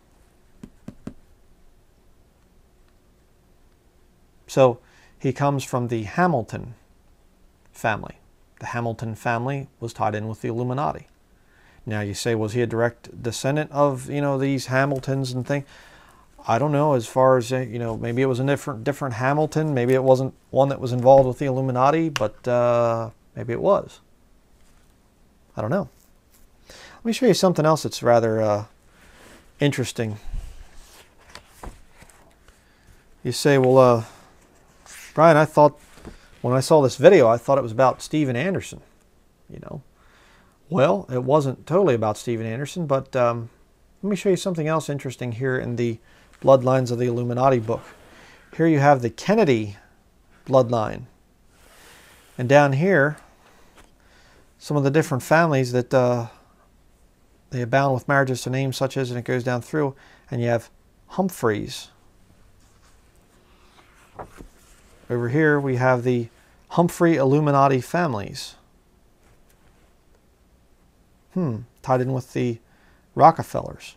A: So he comes from the Hamilton family. The Hamilton family was tied in with the Illuminati. Now you say, was he a direct descendant of, you know, these Hamiltons and things? I don't know, as far as, you know, maybe it was a different, different Hamilton. Maybe it wasn't one that was involved with the Illuminati, but uh, maybe it was. I don't know. Let me show you something else that's rather uh, interesting. You say, well, uh, Brian, I thought, when I saw this video, I thought it was about Steven Anderson, you know. Well, it wasn't totally about Steven Anderson, but um, let me show you something else interesting here in the Bloodlines of the Illuminati book. Here you have the Kennedy bloodline. And down here, some of the different families that uh, they abound with marriages to names such as, and it goes down through, and you have Humphreys. Over here we have the Humphrey Illuminati families. Hmm, tied in with the Rockefellers.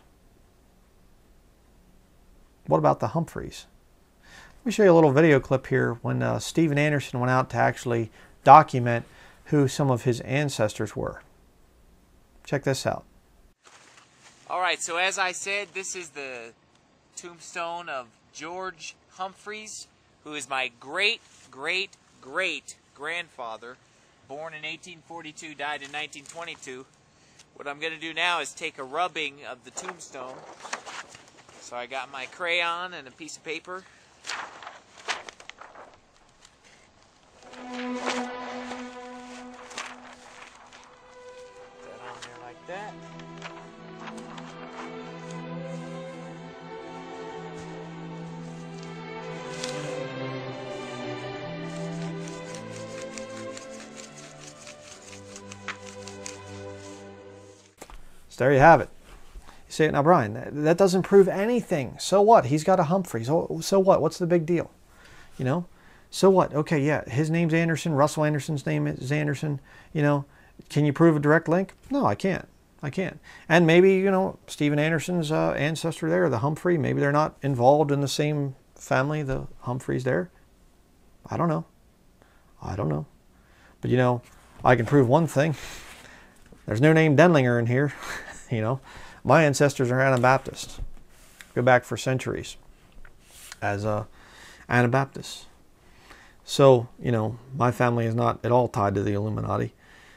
A: What about the Humphreys? Let me show you a little video clip here when uh, Steven Anderson went out to actually document who some of his ancestors were. Check this out.
B: Alright, so as I said, this is the tombstone of George Humphreys, who is my great, great, great grandfather, born in eighteen forty-two, died in nineteen twenty-two. What I'm going to do now is take a rubbing of the tombstone. So I got my crayon and a piece of paper. Put that on there like that.
A: So there you have it. You say, now Brian, that, that doesn't prove anything. So what? He's got a Humphrey. So, so what? What's the big deal? You know? So what? Okay, yeah, his name's Anderson. Russell Anderson's name is Anderson. You know, can you prove a direct link? No, I can't. I can't. And maybe, you know, Steven Anderson's uh, ancestor there, the Humphrey, maybe they're not involved in the same family, the Humphreys there. I don't know. I don't know. But, you know, I can prove one thing. There's no name Denlinger in here. You know, my ancestors are Anabaptists. Go back for centuries as uh, Anabaptists. So, you know, my family is not at all tied to the Illuminati.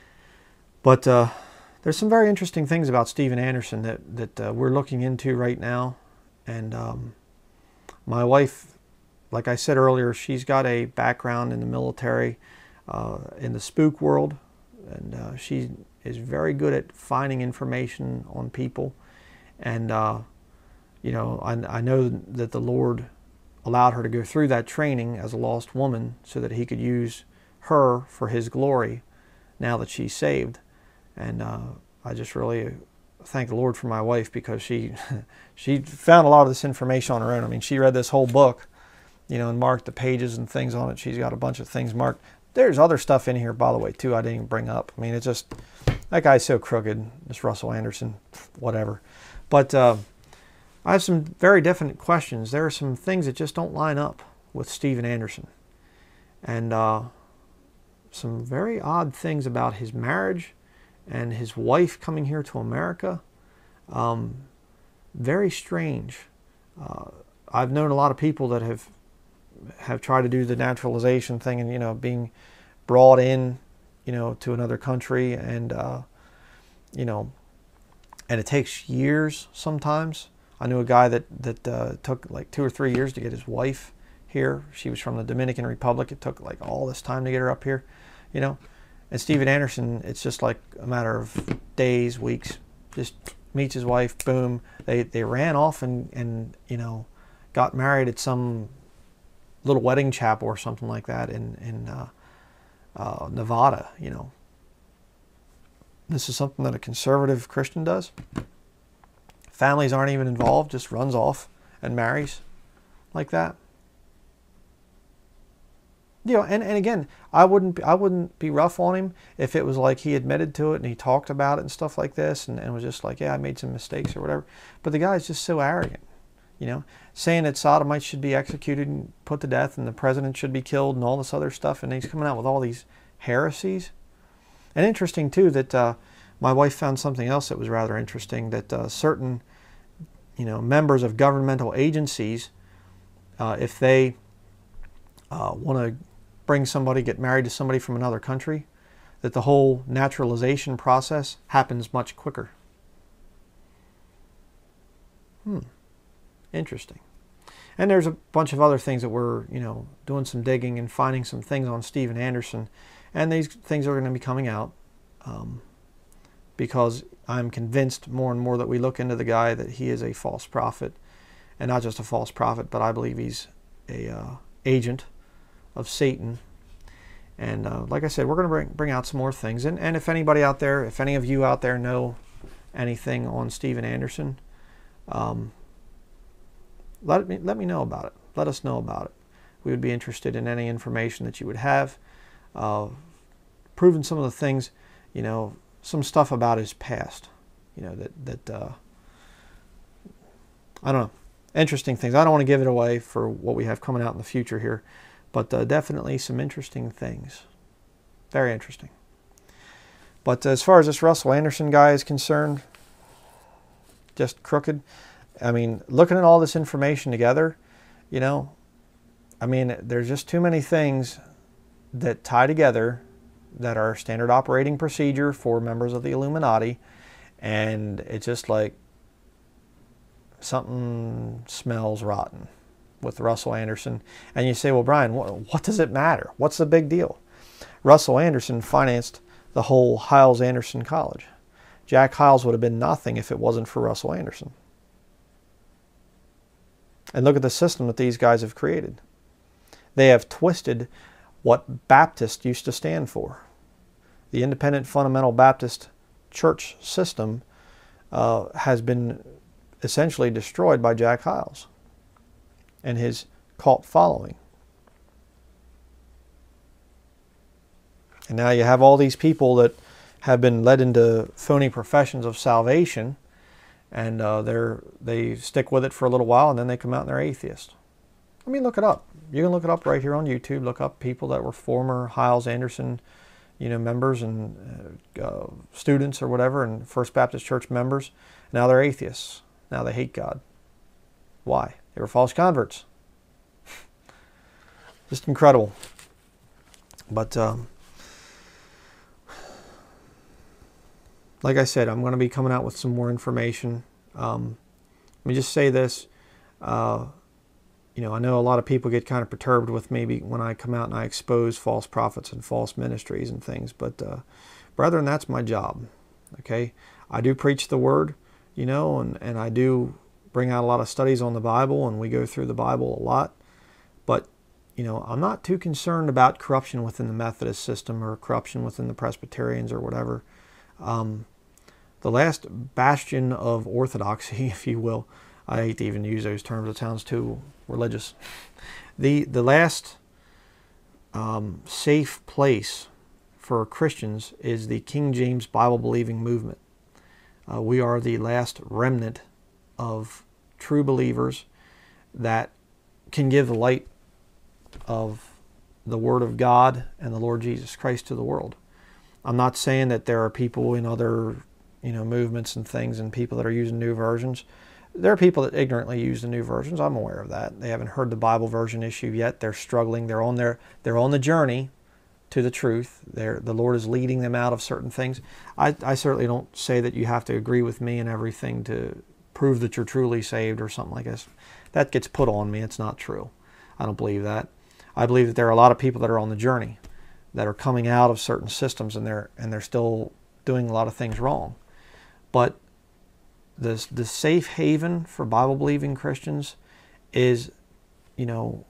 A: But uh, there's some very interesting things about Steven Anderson that, that uh, we're looking into right now. And um, my wife, like I said earlier, she's got a background in the military, uh, in the spook world. And uh, she is very good at finding information on people. And, uh, you know, I, I know that the Lord allowed her to go through that training as a lost woman so that he could use her for his glory now that she's saved. And uh, I just really thank the Lord for my wife, because she, she found a lot of this information on her own. I mean, she read this whole book, you know, and marked the pages and things on it. She's got a bunch of things marked. There's other stuff in here, by the way, too, I didn't even bring up. I mean, it's just, that guy's so crooked, this Russell Anderson, whatever. But uh, I have some very definite questions. There are some things that just don't line up with Steven Anderson. And uh, some very odd things about his marriage and his wife coming here to America. Um, very strange. Uh, I've known a lot of people that have have tried to do the naturalization thing and, you know, being brought in, you know, to another country, and, uh, you know, and it takes years sometimes. I knew a guy that, that uh, took like two or three years to get his wife here. She was from the Dominican Republic. It took like all this time to get her up here, you know. And Steven Anderson, it's just like a matter of days, weeks, just meets his wife, boom. They, they ran off and, and, you know, got married at some little wedding chapel or something like that in, in uh, uh, Nevada, you know. This is something that a conservative Christian does. Families aren't even involved, just runs off and marries like that. You know, and, and again, I wouldn't I wouldn't be rough on him if it was like he admitted to it and he talked about it and stuff like this and, and was just like, yeah, I made some mistakes or whatever. But the guy's just so arrogant, you know, saying that sodomites should be executed and put to death and the president should be killed and all this other stuff. And he's coming out with all these heresies. And interesting, too, that uh, my wife found something else that was rather interesting, that uh, certain, you know, members of governmental agencies, uh, if they uh, want to bring somebody, get married to somebody from another country, that the whole naturalization process happens much quicker. Hmm. Interesting. And there's a bunch of other things that we're, you know, doing some digging and finding some things on Steven Anderson. And these things are going to be coming out um, because I'm convinced more and more that we look into the guy that he is a false prophet. And not just a false prophet, but I believe he's a uh, agent of Satan. And uh, like I said, we're going to bring, bring out some more things. And, and if anybody out there, if any of you out there know anything on Steven Anderson, um, let me, let me know about it. Let us know about it. We would be interested in any information that you would have. Uh, proving some of the things, you know, some stuff about his past, you know, that, that uh, I don't know, interesting things. I don't want to give it away for what we have coming out in the future here, but uh, definitely some interesting things. Very interesting. But as far as this Russell Anderson guy is concerned, just crooked. I mean, looking at all this information together, you know, I mean, there's just too many things that tie together that are standard operating procedure for members of the Illuminati, and it's just like something smells rotten with Russell Anderson. And you say, well, Brian, what, what does it matter? What's the big deal? Russell Anderson financed the whole Hyles-Anderson College. Jack Hyles would have been nothing if it wasn't for Russell Anderson. And look at the system that these guys have created. They have twisted what Baptist used to stand for. The Independent Fundamental Baptist Church system uh, has been essentially destroyed by Jack Hyles and his cult following. And now you have all these people that have been led into phony professions of salvation, and uh, they're, they stick with it for a little while, and then they come out and they're atheists. I mean, look it up. You can look it up right here on YouTube. Look up people that were former Hyles-Anderson, you know, members and uh, students or whatever, and First Baptist Church members. Now they're atheists. Now they hate God. Why? They were false converts. Just incredible. But um, like I said, I'm going to be coming out with some more information. Um, let me just say this. Uh, You know, I know a lot of people get kind of perturbed with maybe when I come out and I expose false prophets and false ministries and things. But, uh, brethren, that's my job, okay? I do preach the Word, you know, and, and I do bring out a lot of studies on the Bible, and we go through the Bible a lot. But, you know, I'm not too concerned about corruption within the Methodist system or corruption within the Presbyterians or whatever. Um, the last bastion of orthodoxy, if you will, I hate to even use those terms, it sounds too religious. The, the last um, safe place for Christians is the King James Bible-believing movement. Uh, we are the last remnant of true believers that can give the light of the Word of God and the Lord Jesus Christ to the world. I'm not saying that there are people in other, you know, movements and things and people that are using new versions. There are people that ignorantly use the new versions. I'm aware of that. They haven't heard the Bible version issue yet. They're struggling. They're on their they're on the journey to the truth. They're, the Lord is leading them out of certain things. I, I certainly don't say that you have to agree with me and everything to prove that you're truly saved or something like this. That gets put on me. It's not true. I don't believe that. I believe that there are a lot of people that are on the journey, that are coming out of certain systems, and they're and they're still doing a lot of things wrong. But the the safe haven for Bible-believing Christians is, you know,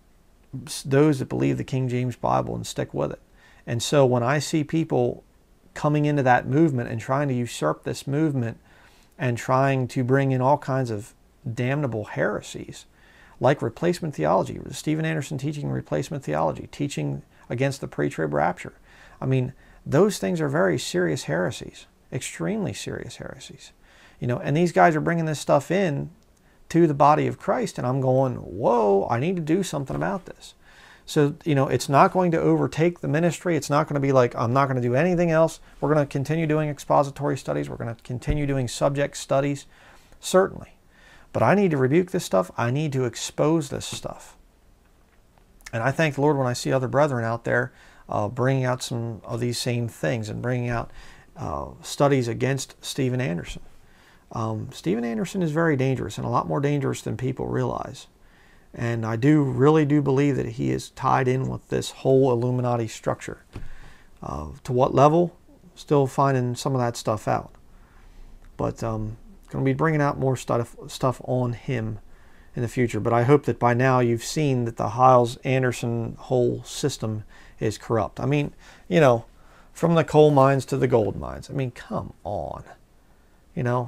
A: those that believe the King James Bible and stick with it. And so when I see people coming into that movement and trying to usurp this movement and trying to bring in all kinds of damnable heresies, like replacement theology. Stephen Anderson teaching replacement theology, teaching against the pre-trib rapture. I mean, those things are very serious heresies, extremely serious heresies. You know, and these guys are bringing this stuff in to the body of Christ, and I'm going, whoa, I need to do something about this. So, you know, it's not going to overtake the ministry. It's not going to be like, I'm not going to do anything else. We're going to continue doing expository studies. We're going to continue doing subject studies, certainly. But I need to rebuke this stuff. I need to expose this stuff. And I thank the Lord when I see other brethren out there uh, bringing out some of these same things and bringing out uh, studies against Stephen Anderson. Um, Stephen Anderson is very dangerous, and a lot more dangerous than people realize. And I do really do believe that he is tied in with this whole Illuminati structure. Uh, to what level? Still finding some of that stuff out. But um, going to be bringing out more stuff, stuff on him in the future. But I hope that by now you've seen that the Hiles-Anderson whole system is corrupt. I mean, you know, from the coal mines to the gold mines. I mean, come on. You know.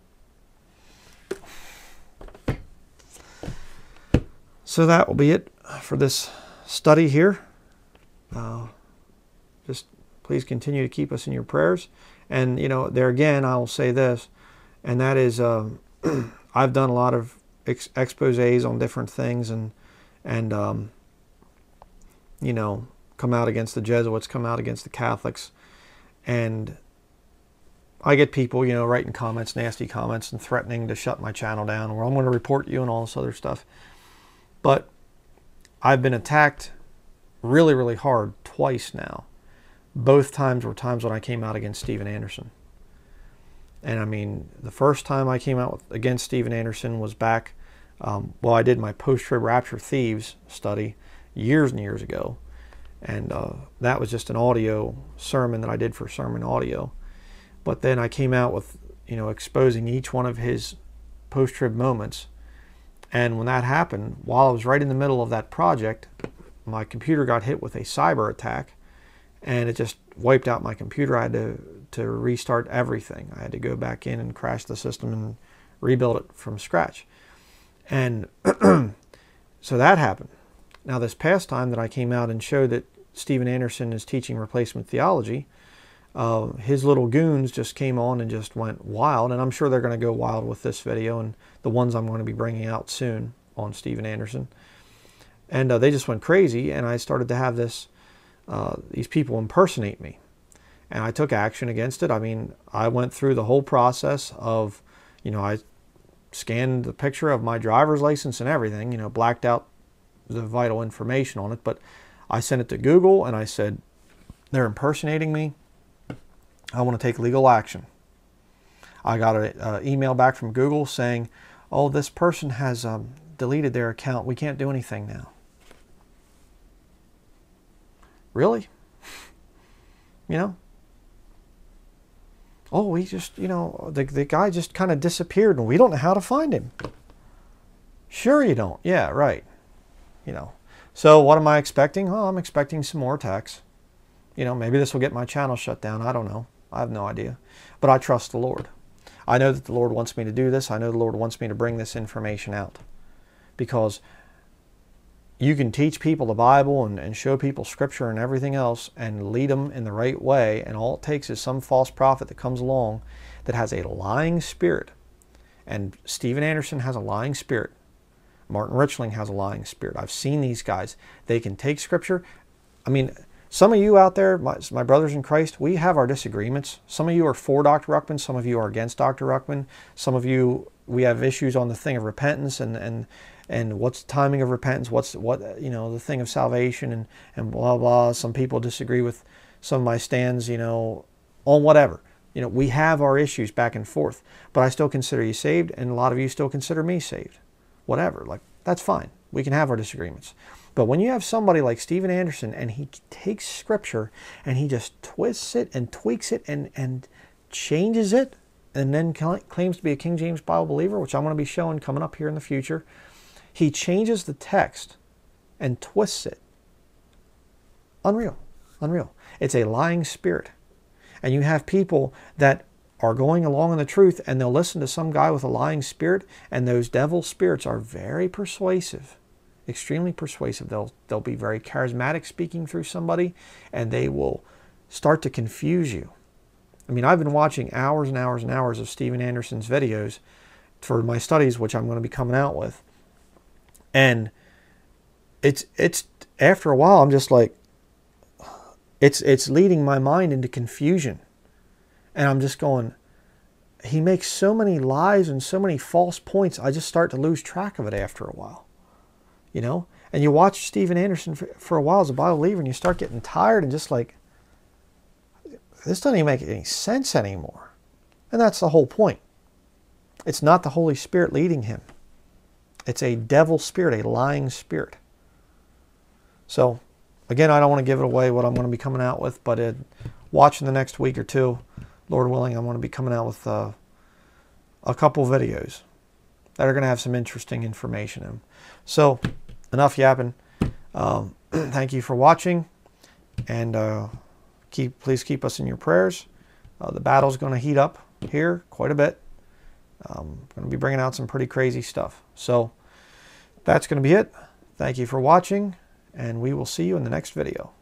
A: So that will be it for this study here. Uh, just please continue to keep us in your prayers. And, you know, there again, I'll say this, and that is uh, I've done a lot of ex exposés on different things and, and um, you know, come out against the Jesuits, come out against the Catholics. And I get people, you know, writing comments, nasty comments, and threatening to shut my channel down, or I'm going to report you and all this other stuff. But I've been attacked really, really hard twice now. Both times were times when I came out against Stephen Anderson. And I mean, the first time I came out with, against Stephen Anderson was back, um, well, I did my post-trib rapture thieves study years and years ago. And uh, that was just an audio sermon that I did for Sermon Audio. But then I came out with, you know, exposing each one of his post-trib moments. And when that happened, while I was right in the middle of that project, my computer got hit with a cyber attack, and it just wiped out my computer. I had to, to restart everything. I had to go back in and crash the system and rebuild it from scratch. And so that happened. Now, this past time that I came out and showed that Stephen Anderson is teaching replacement theology, uh, his little goons just came on and just went wild, and I'm sure they're going to go wild with this video and the ones I'm going to be bringing out soon on Stephen Anderson. And uh, they just went crazy, and I started to have this, uh, these people impersonate me. And I took action against it. I mean, I went through the whole process of, you know, I scanned the picture of my driver's license and everything, you know, blacked out the vital information on it. But I sent it to Google, and I said, they're impersonating me. I want to take legal action. I got an email back from Google saying, oh, this person has um, deleted their account. We can't do anything now. Really? You know? Oh, he just, you know, the, the guy just kind of disappeared and we don't know how to find him. Sure you don't. Yeah, right. You know. So what am I expecting? Oh, I'm expecting some more attacks. You know, maybe this will get my channel shut down. I don't know. I have no idea. But I trust the Lord. I know that the Lord wants me to do this. I know the Lord wants me to bring this information out. Because you can teach people the Bible and, and show people Scripture and everything else and lead them in the right way, and all it takes is some false prophet that comes along that has a lying spirit. And Stephen Anderson has a lying spirit. Martin Richling has a lying spirit. I've seen these guys. They can take Scripture. I mean, some of you out there, my, my brothers in Christ, we have our disagreements. Some of you are for Doctor Ruckman. Some of you are against Doctor Ruckman. Some of you, we have issues on the thing of repentance and and and what's the timing of repentance, what's what you know the thing of salvation, and and blah blah. Some people disagree with some of my stands, you know, on whatever. You know, we have our issues back and forth, but I still consider you saved, and a lot of you still consider me saved. Whatever, like that's fine. We can have our disagreements. But when you have somebody like Stephen Anderson, and he takes Scripture and he just twists it and tweaks it and and changes it, and then claims to be a King James Bible believer, which I'm going to be showing coming up here in the future. He changes the text and twists it. Unreal. Unreal. It's a lying spirit. And you have people that are going along in the truth, and they'll listen to some guy with a lying spirit, and those devil spirits are very persuasive, extremely persuasive. They'll, they'll be very charismatic speaking through somebody, and they will start to confuse you. I mean, I've been watching hours and hours and hours of Steven Anderson's videos for my studies, which I'm going to be coming out with. And it's, it's after a while, I'm just like, it's, it's leading my mind into confusion. And I'm just going, he makes so many lies and so many false points, I just start to lose track of it after a while. You know? And you watch Steven Anderson for, for a while as a Bible believer, and you start getting tired and just like, this doesn't even make any sense anymore. And that's the whole point. It's not the Holy Spirit leading him. It's a devil spirit, a lying spirit. So, again, I don't want to give it away what I'm going to be coming out with, but it, watch in the next week or two, Lord willing, I'm going to be coming out with uh, a couple videos that are going to have some interesting information in them. So, enough yapping. Um, thank you for watching, and uh, keep please keep us in your prayers. Uh, the battle's going to heat up here quite a bit. I'm going to be bringing out some pretty crazy stuff. So, that's going to be it. Thank you for watching, and we will see you in the next video.